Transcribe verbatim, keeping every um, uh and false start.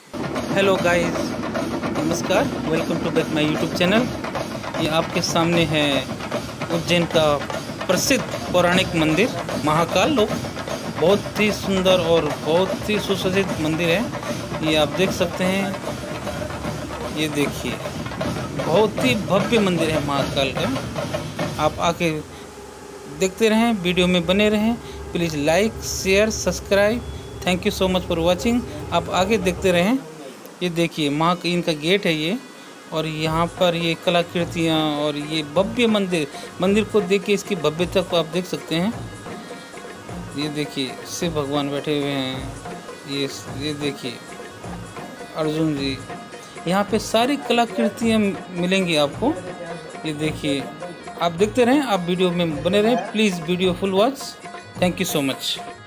Hello guys, नमस्कार, welcome to back my YouTube channel. ये आपके सामने है उज्जैन का प्रसिद्ध पौराणिक मंदिर महाकाल लोक। बहुत ही सुंदर और बहुत ही सुसज्जित मंदिर है। ये आप देख सकते हैं, ये देखिए, बहुत ही भव्य मंदिर है महाकाल का। आप आके देखते रहें, वीडियो में बने रहें। Please like share subscribe. Thank you so much for watching. आप आगे देखते रहें। ये देखिए, माँ इनका गेट है ये, और यहाँ पर ये कलाकृतियाँ और ये भव्य मंदिर मंदिर को देख के इसकी भव्यता को आप देख सकते हैं। ये देखिए, शिव भगवान बैठे हुए हैं। ये ये देखिए अर्जुन जी। यहाँ पे सारी कलाकृतियाँ मिलेंगी आपको। ये देखिए, आप देखते रहें, आप वीडियो में बने रहें। Please video full watch. Thank you so much.